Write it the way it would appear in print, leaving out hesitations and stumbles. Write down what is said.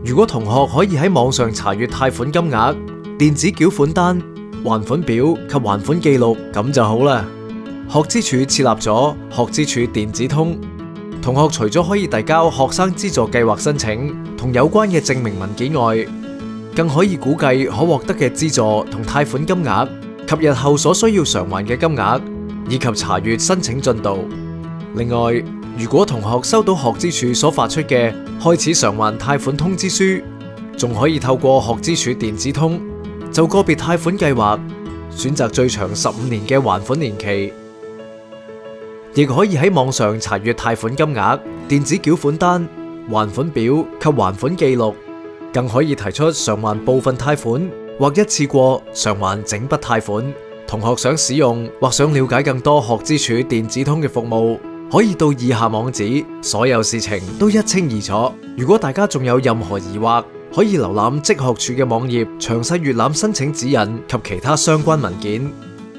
如果同學可以喺網上查閱貸款金額、電子繳款單、還款表及還款記錄，咁就好啦。學資署設立咗學資署電子通，同學除咗可以遞交學生資助計劃申請同有關嘅證明文件外，更可以估計可獲得嘅資助同貸款金額及日後所需要償還嘅金額，以及查閱申請進度。另外，如果同學收到學資署所發出嘅開始償還貸款通知書，仲可以透過學資署電子通就個別貸款計劃選擇最長15年嘅還款年期，亦可以喺網上查閱貸款金額、電子繳款單、還款表及還款記錄，更可以提出償還部分貸款或一次過償還整筆貸款。同學想使用或想了解更多學資署電子通嘅服務，可以到以下網址，所有事情都一清二楚。如果大家仲有任何疑惑，可以瀏覽職學處嘅網頁，詳細閱覽申請指引及其他相關文件。